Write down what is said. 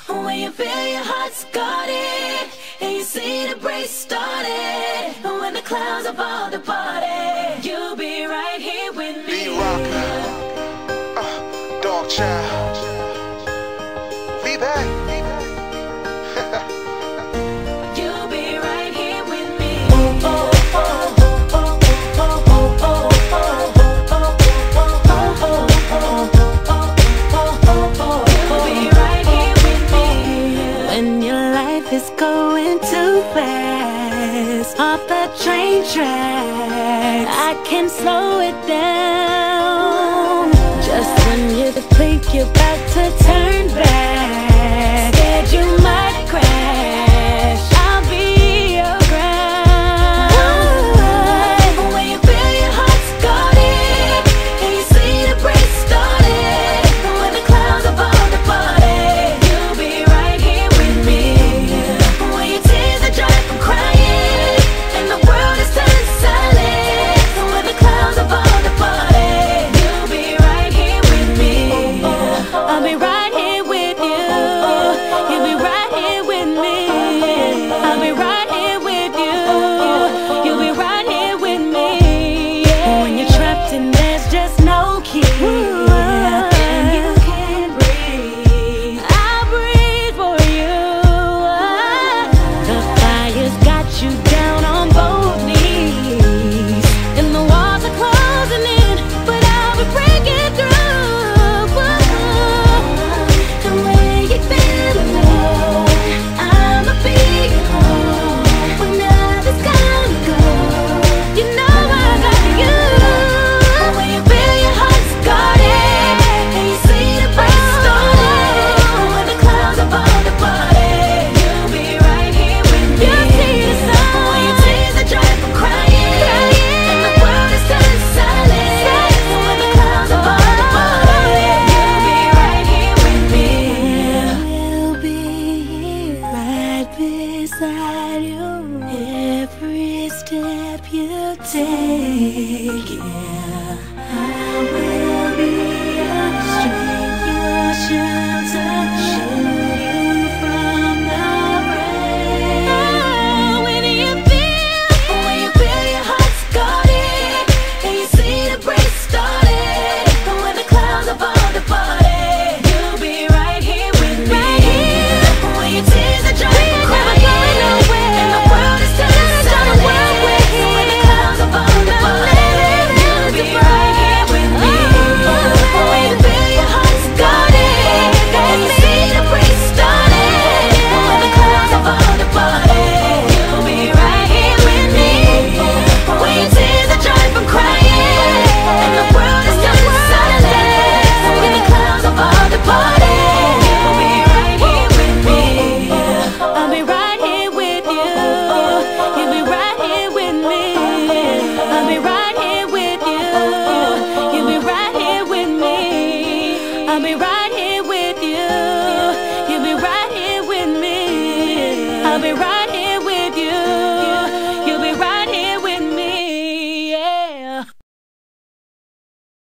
When you feel your heart's guarded and you see the break started, when the clouds have all departed, you'll be right here with me. Dog child, we back. You'll be right here with me. It's going too fast off the train tracks. I can slow it down just when you think you're about to turn.